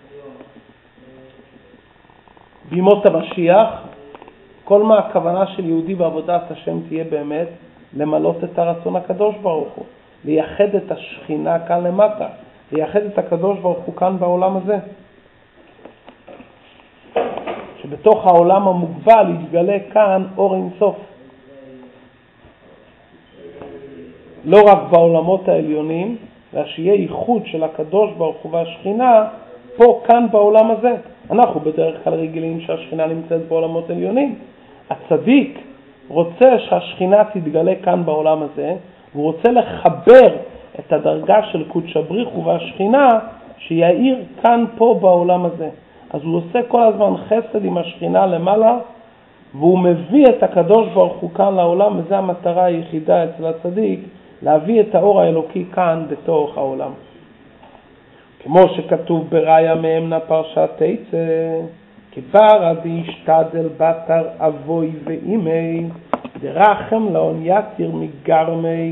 בימות המשיח, כל מה הכוונה של יהודי בעבודת השם תהיה באמת למלות את הרצון הקדוש ברוך הוא, לייחד את השכינה כאן למטה, לייחד את הקדוש ברוך הוא כאן בעולם הזה. שבתוך העולם המוגבל יתגלה כאן אור אינסוף. לא רק בעולמות העליונים, אלא שיהיה ייחוד של הקדוש ברוך הוא והשכינה פה כאן בעולם הזה. אנחנו בדרך כלל רגילים שהשכינה נמצאת בעולמות עליונים. הצדיק רוצה שהשכינה תתגלה כאן בעולם הזה, והוא רוצה לחבר את הדרגה של קודשא בריחו והשכינה שיעיר כאן פה בעולם הזה. אז הוא עושה כל הזמן חסד עם השכינה למעלה, והוא מביא את הקדוש ברוך הוא כאן לעולם, וזו המטרה היחידה אצל הצדיק, להביא את האור האלוקי כאן בתוך העולם. כמו שכתוב בראיה מאמנה פרשת תצא, כבר דישתדל בתר אבוי ואימי, דרחם לאון יתיר מגרמי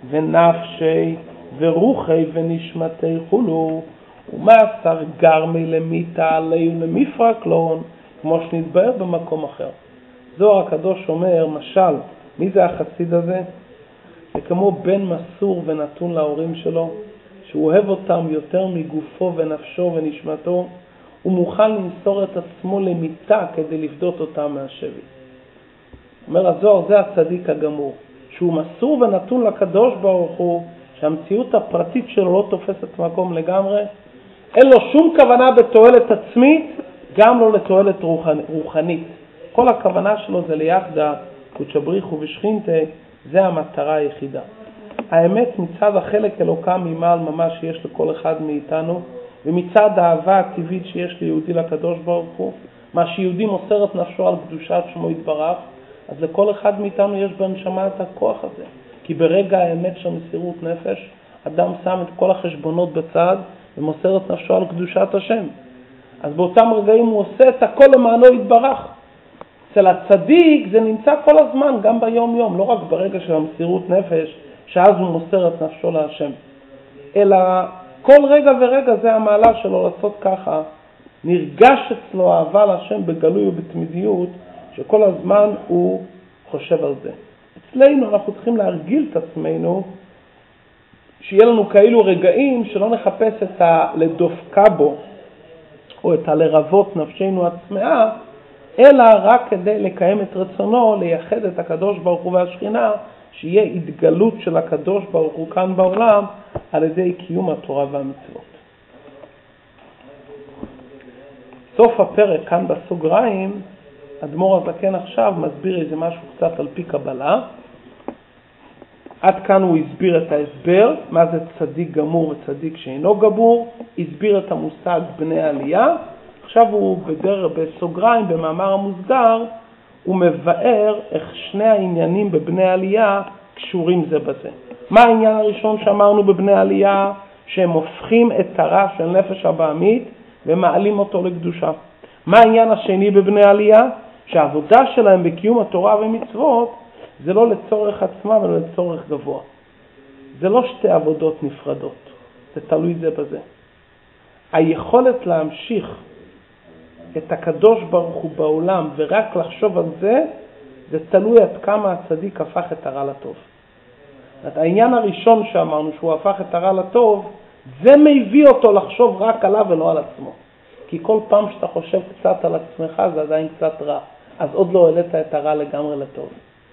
ונפשי ורוחי ונשמתי חולו, ומאסר גרמי למיתה עלי ולמפרק לאון, כמו שנתבהר במקום אחר. זוהר הקדוש אומר, משל, מי זה החסיד הזה? זה כמו בן מסור ונתון להורים שלו, שהוא אוהב אותם יותר מגופו ונפשו ונשמתו, הוא מוכן למסור את עצמו למיטה כדי לפדות אותם מהשבי. אומר הזוהר, זה הצדיק הגמור, שהוא מסור ונתון לקדוש ברוך הוא, שהמציאות הפרטית שלו לא תופסת מקום לגמרי, אין לו שום כוונה בתועלת עצמית, גם לא לתועלת רוחנית. כל הכוונה שלו זה ליחדה, קודשא בריחו ושכינתה, זה המטרה היחידה. האמת מצד החלק אלוקם ממעל ממש שיש לכל אחד מאיתנו, ומצד האהבה הטבעית שיש ליהודי לקדוש ברוך הוא, מה שיהודי מוסר את נפשו על קדושת שמו יתברך, אז לכל אחד מאיתנו יש בנשמה את הכוח הזה. כי ברגע האמת של מסירות נפש, אדם שם את כל החשבונות בצד ומוסר את נפשו על קדושת השם. אז באותם רגעים הוא עושה את הכל למענו יתברך. אצל הצדיק זה נמצא כל הזמן, גם ביום יום, לא רק ברגע של המסירות נפש, שאז הוא מוסר את נפשו להשם. אלא כל רגע ורגע זה המעלה שלו לעשות ככה. נרגש אצלו אהבה להשם בגלוי ובתמידיות, שכל הזמן הוא חושב על זה. אצלנו אנחנו צריכים להרגיל את עצמנו, שיהיה לנו כאלו רגעים שלא נחפש את הלדופקה בו, או את הלרבות נפשנו עצמאה, אלא רק כדי לקיים את רצונו, לייחד את הקדוש ברוך הוא והשכינה, שיהיה התגלות של הקדוש ברוך הוא כאן בעולם, על ידי קיום התורה והמצוות. סוף הפרק כאן בסוגריים, אדמו"ר הזקן עכשיו מסביר איזה משהו קצת על פי קבלה. עד כאן הוא הסביר את ההסבר, מה זה צדיק גמור וצדיק שאינו גמור, הסביר את המושג בני עלייה. עכשיו הוא בדר, בסוגריים, במאמר המוסגר, הוא מבאר איך שני העניינים בבני עלייה קשורים זה בזה. מה העניין הראשון שאמרנו בבני עלייה? שהם הופכים את הרע של נפש הבעמית ומעלים אותו לקדושה. מה העניין השני בבני עלייה? שהעבודה שלהם בקיום התורה ומצוות זה לא לצורך עצמם, אלא לצורך גבוה. זה לא שתי עבודות נפרדות, זה תלוי זה בזה. היכולת להמשיך את הקדוש ברוך הוא בעולם ורק לחשוב על זה, זה תלוי עד כמה הצדיק הפך את הרע לטוב. העניין הראשון שאמרנו שהוא הפך את הרע לטוב, זה מביא אותו לחשוב רק עליו ולא על עצמו. כי כל פעם שאתה חושב קצת על עצמך זה עדיין קצת רע, אז עוד לא העלית את הרע לגמרי לטוב.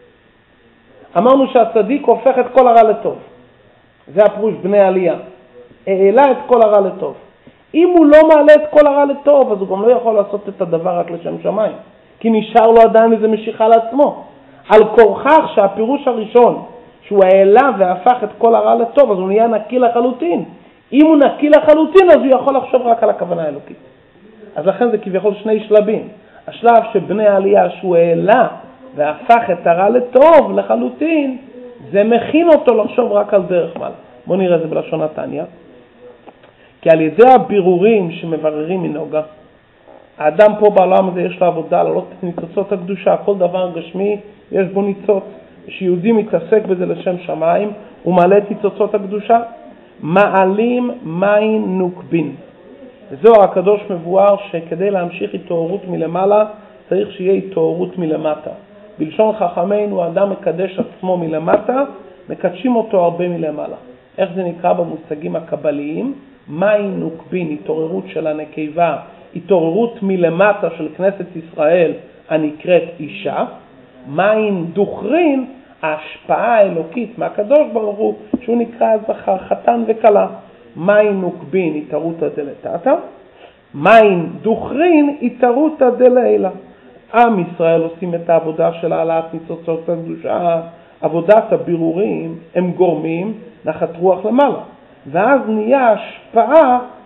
אמרנו שהצדיק הופך את כל הרע לטוב. זה הפרוש בני עלייה. העלה את כל הרע לטוב. אם הוא לא מעלה את כל הרע לטוב, אז הוא גם לא יכול לעשות את הדבר רק לשם שמיים. כי נשאר לו עדיין איזה משיכה לעצמו. על כורכך שהפירוש הראשון, שהוא העלה והפך את כל הרע לטוב, אז הוא נהיה נקי לחלוטין. אם הוא נקי לחלוטין, אז הוא יכול לחשוב רק על הכוונה האלוקית. אז לכן זה כביכול שני שלבים. השלב שבני העלייה שהוא העלה והפך את הרע לטוב לחלוטין, זה מכין אותו לחשוב רק על דרך מעלה. בואו נראה זה בלשון התניא. כי על ידי הבירורים שמבררים מנוגה, האדם פה בעולם הזה יש לו עבודה לעלות את ניצוצות הקדושה, כל דבר גשמי יש בו ניצוץ. כשיהודי מתעסק בזה לשם שמיים, הוא מעלה את ניצוצות הקדושה, מעלים מים נוקבין. וזהו הקדוש מבואר שכדי להמשיך התעוררות מלמעלה, צריך שיהיה התעוררות מלמטה. בלשון חכמינו, האדם מקדש עצמו מלמטה, מקדשים אותו הרבה מלמעלה. איך זה נקרא במושגים הקבליים? מים נוקבין, התעוררות של הנקבה, התעוררות מלמטה של כנסת ישראל הנקראת אישה. מים דוכרין, ההשפעה האלוקית מהקדוש ברוך הוא, שהוא נקרא זכר, חתן וכלה. מים נוקבין, התערותא דלתתא. מים דוכרין, התערותא דלעילא. עם ישראל עושים את העבודה של העלאת ניצוצות הקדושה, עבודת הבירורים, הם גורמים נחת רוח למעלה. ואז נהיה השפעה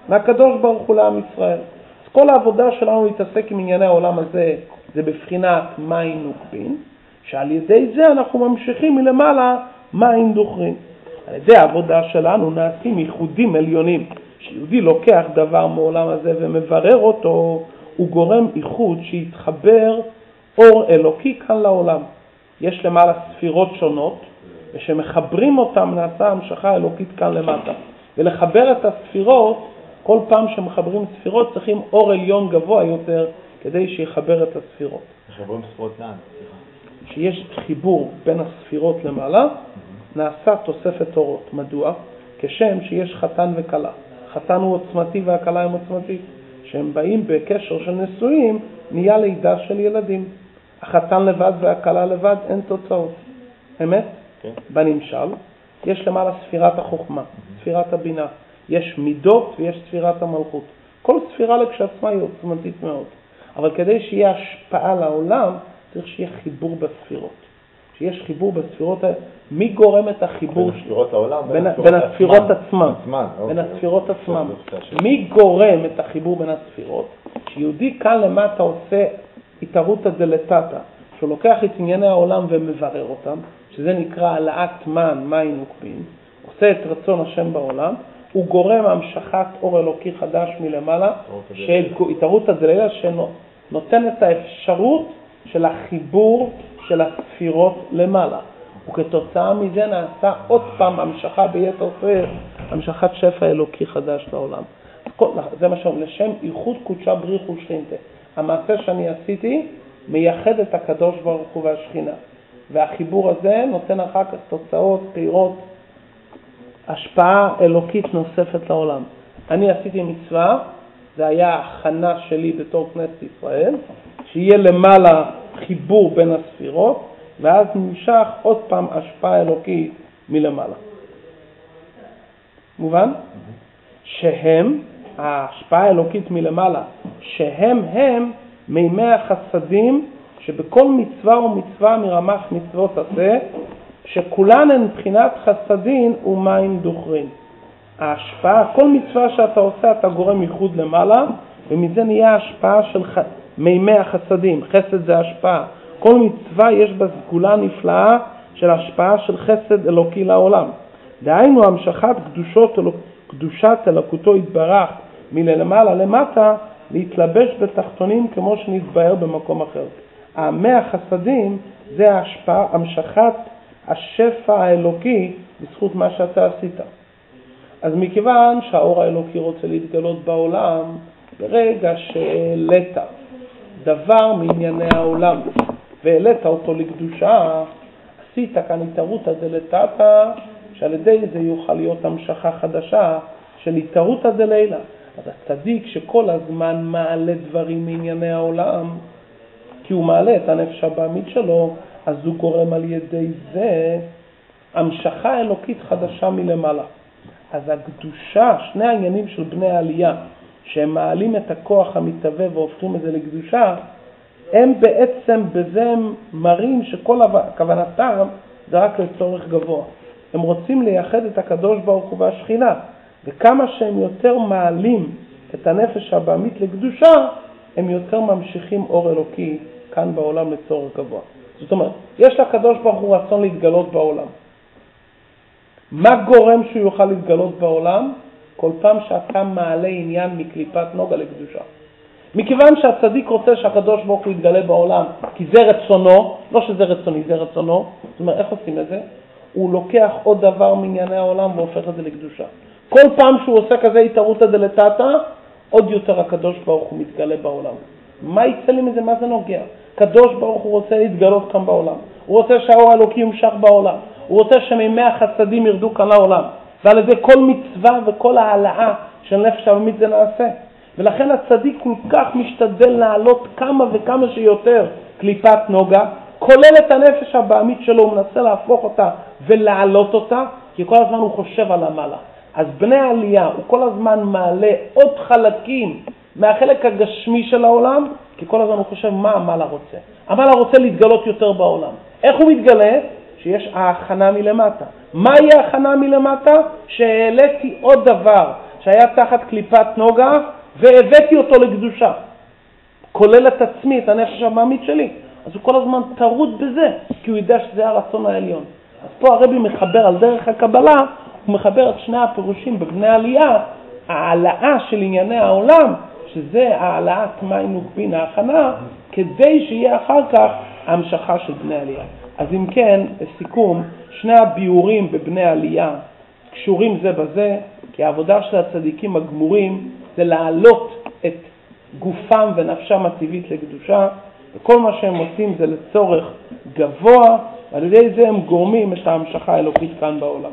מהקדוש ברוך הוא לעם ישראל. אז כל העבודה שלנו להתעסק עם ענייני העולם הזה, זה בבחינת מים נוקבין, שעל ידי זה אנחנו ממשיכים מלמעלה מים דוחרין. על ידי העבודה שלנו נעשים ייחודים עליונים, שיהודי לוקח דבר מעולם הזה ומברר אותו, הוא גורם ייחוד שיתחבר אור אלוקי כאן לעולם. יש למעלה ספירות שונות, ושמחברים אותם נעשה המשכה אלוקית כאן למטה. ולחבר את הספירות, כל פעם שמחברים ספירות צריכים אור עליון גבוה יותר כדי שיחבר את הספירות. מחברים ספירות לאן? שיש חיבור בין הספירות למעלה, נעשה תוספת אורות. מדוע? כשם שיש חתן וקלה. חתן הוא עוצמתי והקלה הם עוצמתית. שהם באים בקשר של נשואים, נהיה לידה של ילדים. החתן לבד והקלה לבד אין תוצאות. אמת? כן. בנמשל, יש למעלה ספירת החוכמה, ספירת הבינה. יש מידות ויש ספירת המלכות. כל ספירה לכשעצמה היא עוצמתית מאוד. אבל כדי שיהיה השפעה לעולם, צריך שיהיה חיבור בספירות. שיש חיבור בספירות, מי גורם את החיבור? בין הספירות לעולם? בין, בין הספירות עצמן. בין הספירות עצמן. מי גורם את החיבור בין הספירות? שיהודי כאן למטה עושה התערותא דלתתא, שהוא לוקח את ענייני העולם ומברר אותם, שזה נקרא העלאת מן, מים נוקבין, עושה את רצון השם בעולם, הוא גורם המשכת אור אלוקי חדש מלמעלה, שהתערותא דלתתא שנותן את האפשרות של החיבור של הספירות למעלה. וכתוצאה מזה נעשה עוד פעם המשכה ביתר שאת, המשכת שפע אלוקי חדש לעולם. זה מה שאומר, לשם ייחוד קודשה בריך ושכינתה. המעשה שאני עשיתי מייחד את הקדוש ברוך הוא והשכינה. והחיבור הזה נותן אחר כך תוצאות, פירות, השפעה אלוקית נוספת לעולם. אני עשיתי מצווה, זה היה הכנה שלי בתור כנסת ישראל, שיהיה למעלה חיבור בין הספירות, ואז נמשך עוד פעם השפעה אלוקית מלמעלה. מובן? שהם, ההשפעה האלוקית מלמעלה, שהם הם מימי החסדים, שבכל מצווה ומצווה מרמ"ח מצוות עשה, שכולן הן מבחינת חסדים ומים דוחרין. ההשפעה, כל מצווה שאתה עושה אתה גורם ייחוד למעלה, ומזה נהיה השפעה של ח... מימי החסדים. חסד זה השפעה. כל מצווה יש בה סגולה נפלאה של השפעה של חסד אלוקי לעולם. דהיינו המשכת קדושות, קדושת אלוקותו יתברך מלמעלה למטה, להתלבש בתחתונים כמו שנתבהר במקום אחר. המי החסדים זה ההשפעה, המשכת השפע האלוקי בזכות מה שאתה עשית. אז מכיוון שהאור האלוקי רוצה להתגלות בעולם, ברגע שהעלית דבר מענייני העולם והעלית אותו לקדושה, עשית כאן התערותא דלתתא, שעל ידי זה יוכל להיות המשכה חדשה של התערותא דלילה. אז הצדיק שכל הזמן מעלה דברים מענייני העולם, כי הוא מעלה את הנפש הבאמית שלו, אז הוא גורם על ידי זה המשכה אלוקית חדשה מלמעלה. אז הקדושה, שני העניינים של בני העלייה, שהם מעלים את הכוח המתהווה והופכים את זה לקדושה, הם בעצם בזה הם מראים שכל כוונתם זה רק לצורך גבוה. הם רוצים לייחד את הקדוש ברוך הוא והשכינה, וכמה שהם יותר מעלים את הנפש הבאמית לקדושה, הם יותר ממשיכים אור אלוקי כאן בעולם לצורך גבוה. זאת אומרת, יש לקדוש ברוך הוא רצון להתגלות בעולם. מה גורם שהוא יוכל להתגלות בעולם? כל פעם שאתה מעלה עניין מקליפת נוגה לקדושה. מכיוון שהצדיק רוצה שהקדוש ברוך הוא יתגלה בעולם, כי זה רצונו, לא שזה רצוני, זה רצונו. זאת אומרת, איך עושים את זה? הוא לוקח עוד דבר מענייני העולם והופך את זה לקדושה. כל פעם שהוא עושה כזה התערותא דלתתא, עוד יותר הקדוש ברוך הוא מתגלה בעולם. מה יצא לי מזה? מה זה נוגע? קדוש ברוך הוא רוצה להתגלות כאן בעולם. הוא רוצה שהאור האלוקי ימשך בעולם. הוא רוצה שמימי החסדים ירדו כאן לעולם. ועל ידי כל מצווה וכל העלאה של נפש הבאמית זה נעשה. ולכן הצדיק כל כך משתדל לעלות כמה וכמה שיותר קליפת נוגה, כולל את הנפש הבאמית שלו, הוא מנסה להפוך אותה ולעלות אותה, כי כל הזמן הוא חושב על המעלה. אז בני העלייה, הוא כל הזמן מעלה עוד חלקים מהחלק הגשמי של העולם, כי כל הזמן הוא חושב מה המעלה רוצה. המעלה רוצה להתגלות יותר בעולם. איך הוא מתגלה? שיש ההכנה מלמטה. מהי ההכנה מלמטה? שהעליתי עוד דבר שהיה תחת קליפת נוגה והבאתי אותו לקדושה, כולל את עצמי, את הנפש הבאמית שלי. אז הוא כל הזמן טרוד בזה, כי הוא יודע שזה הרצון העליון. אז פה הרבי מחבר על דרך הקבלה, הוא מחבר את שני הפירושים בבני עלייה, העלאה של ענייני העולם, שזה העלאת מים נוחבין ההכנה, כדי שיהיה אחר כך ההמשכה של בני עלייה. אז אם כן, לסיכום, שני הביורים בבני עלייה קשורים זה בזה, כי העבודה של הצדיקים הגמורים זה להעלות את גופם ונפשם הטבעית לקדושה, וכל מה שהם עושים זה לצורך גבוה, ועל ידי זה הם גורמים את ההמשכה האלוקית כאן בעולם.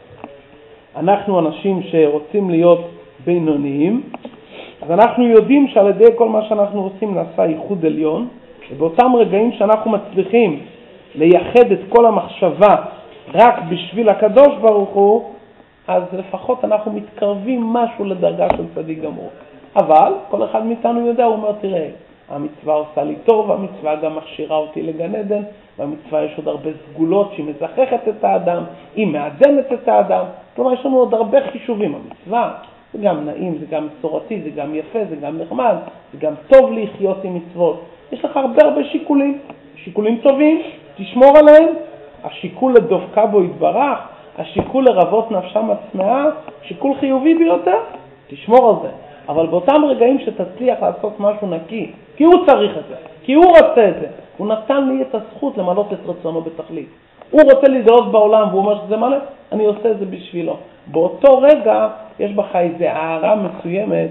אנחנו אנשים שרוצים להיות בינוניים, אז אנחנו יודעים שעל ידי כל מה שאנחנו עושים נעשה ייחוד עליון, ובאותם רגעים שאנחנו מצליחים לייחד את כל המחשבה רק בשביל הקדוש ברוך הוא, אז לפחות אנחנו מתקרבים משהו לדרגה של צדיק גמור. אבל כל אחד מאיתנו יודע, הוא אומר, תראה, המצווה עושה לי טוב, המצווה גם מכשירה אותי לגן עדן, והמצווה יש עוד הרבה סגולות שהיא מזככת את האדם, היא מעדנת את האדם. כלומר, יש לנו עוד הרבה חישובים. המצווה זה גם נעים, זה גם מסורתי, זה גם יפה, זה גם נחמד, זה גם טוב לחיות עם מצוות. יש לך הרבה הרבה שיקולים, שיקולים טובים, תשמור עליהם. השיקול לדופקה בו יתברך, השיקול לרבות נפשם הצמאה, שיקול חיובי ביותר, תשמור על זה. אבל באותם רגעים שתצליח לעשות משהו נקי, כי הוא צריך את זה, כי הוא רוצה את זה, הוא נתן לי את הזכות למלות את רצונו בתכלית. הוא רוצה להתגלות בעולם והוא אומר שזה מלא, אני עושה את זה בשבילו. באותו רגע יש בך איזו הערה מסוימת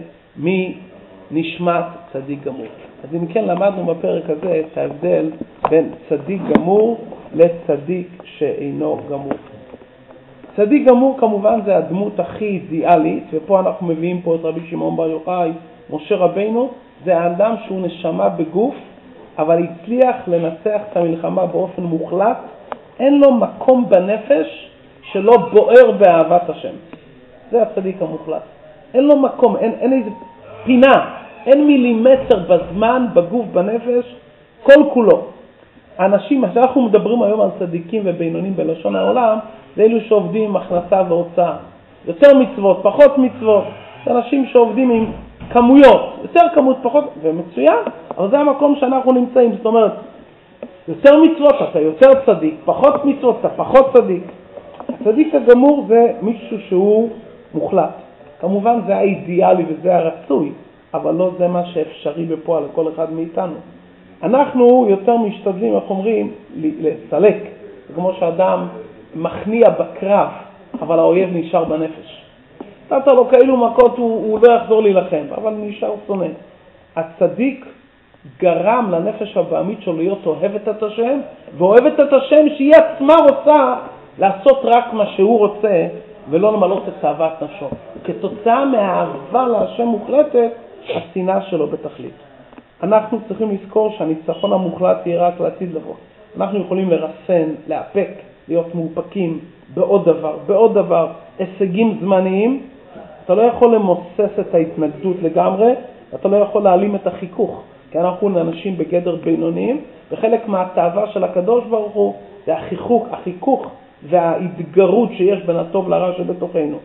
מנשמת צדיק גמור. אז אם כן למדנו בפרק הזה את ההבדל בין צדיק גמור לצדיק שאינו גמור. צדיק גמור כמובן זה הדמות הכי אידיאלית, ופה אנחנו מביאים פה את רבי שמעון בר יוחאי, משה רבינו, זה האדם שהוא נשמה בגוף, אבל הצליח לנצח את המלחמה באופן מוחלט, אין לו מקום בנפש שלא בוער באהבת השם. זה הצדיק המוחלט. אין לו מקום, אין, אין איזה פינה, אין מילימטר בזמן, בגוף, בנפש, כל כולו. האנשים, אנחנו מדברים היום על צדיקים ובינונים בלשון העולם, זה אלו שעובדים עם הכנסה והוצאה. יותר מצוות, פחות מצוות. זה אנשים שעובדים עם כמויות, יותר כמות, פחות, ומצוין, אבל זה המקום שאנחנו נמצאים. זאת אומרת, יותר מצוות אתה יותר צדיק, פחות מצוות אתה פחות צדיק. הצדיק הגמור זה מישהו שהוא מוחלט. כמובן זה האידיאלי וזה הרצוי, אבל לא זה מה שאפשרי בפועל לכל אחד מאיתנו. אנחנו יותר משתדלים, איך אומרים, לסלק. זה כמו שאדם מכניע בקרב, אבל האויב נשאר בנפש. נתת לו כאילו מכות, הוא, הוא לא יחזור להילחם, אבל נשאר שונא. הצדיק גרם לנפש הבאמית שלו להיות אוהבת את השם, ואוהבת את השם שהיא עצמה רוצה לעשות רק מה שהוא רוצה, ולא למלות את תאוות נפשו. כתוצאה מהאהבה להשם מוחלטת, השנאה שלו בתכלית. אנחנו צריכים לזכור שהניצחון המוחלט יהיה רק לעתיד לבוא. אנחנו יכולים לרסן, להפק, להיות מאופקים בעוד דבר, בעוד דבר, הישגים זמניים. אתה לא יכול למוסס את ההתנגדות לגמרי, אתה לא יכול להעלים את החיכוך, כי אנחנו אנשים בגדר בינוניים, וחלק מהתאווה של הקדוש ברוך הוא זה החיכוך, החיכוך וההתגרות שיש בין הטוב לרע שבתוכנו.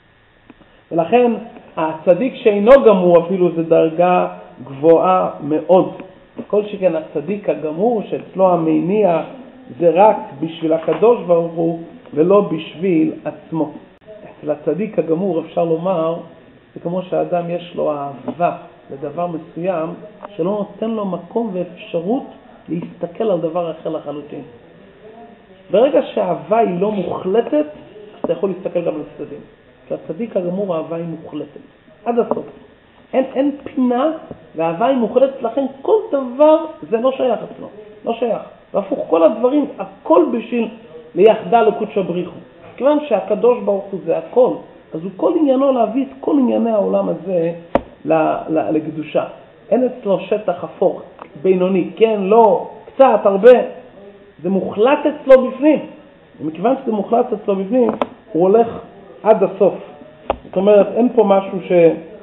ולכן הצדיק שאינו גמור אפילו זה דרגה גבוהה מאוד. כל שכן הצדיק הגמור שאצלו המניע זה רק בשביל הקדוש ברוך הוא ולא בשביל עצמו. אצל הצדיק הגמור אפשר לומר, זה כמו שהאדם יש לו אהבה לדבר מסוים שלא נותן לו מקום ואפשרות להסתכל על דבר אחר לחלוטין. ברגע שהאהבה היא לא מוחלטת, אתה יכול להסתכל גם על הצדדים. כשהצדיק הגמור האהבה היא מוחלטת. עד הסוף. אין, אין פינה והאהבה היא מוחלטת, לכן כל דבר זה לא שייך אצלו. לא שייך. והפוך כל הדברים, הכל בשביל ליחדה לקודש הבריחו. כיוון שהקדוש ברוך הוא זה הכל, אז הוא כל עניינו להביא את כל ענייני העולם הזה לקדושה. אין אצלו שטח אפור, בינוני, כן, לא, קצת, הרבה. זה מוחלט אצלו בפנים. ומכיוון שזה מוחלט אצלו בפנים, הוא הולך עד הסוף. זאת אומרת, אין פה משהו ש...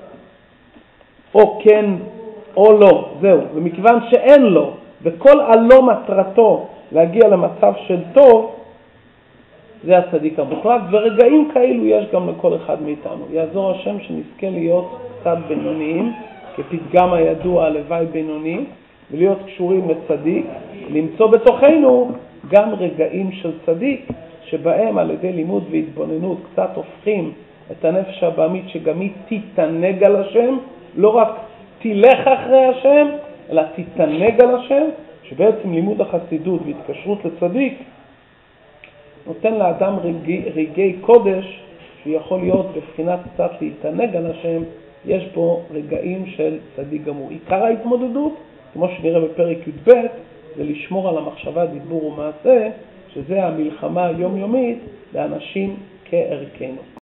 או כן או לא, זהו. ומכיוון שאין לו, וכל הלא מטרתו להגיע למצב של טוב, זה הצדיק המוחלט, ורגעים כאלו יש גם לכל אחד מאיתנו. יעזור השם שנזכה להיות קצת בינוניים, כפתגם הידוע הלוואי בינוני, ולהיות קשורים לצדיק, למצוא בתוכנו גם רגעים של צדיק, שבהם על ידי לימוד והתבוננות קצת הופכים את הנפש הבאמית שגם היא תתענג על השם, לא רק תלך אחרי השם, אלא תתענג על השם, שבעצם לימוד החסידות והתקשרות לצדיק נותן לאדם רגעי, רגעי קודש, שיכול להיות בבחינת קצת להתענג על השם, יש בו רגעים של צדיק גמור. עיקר ההתמודדות, כמו שנראה בפרק י"ב, זה לשמור על המחשבה, דיבור ומעשה, שזה המלחמה היומיומית לאנשים כערכנו.